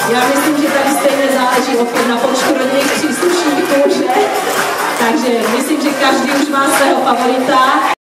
Já myslím, že tady stejně záleží opět na počtu rodinných příslušníků, že? Takže myslím, že každý už má svého favorita.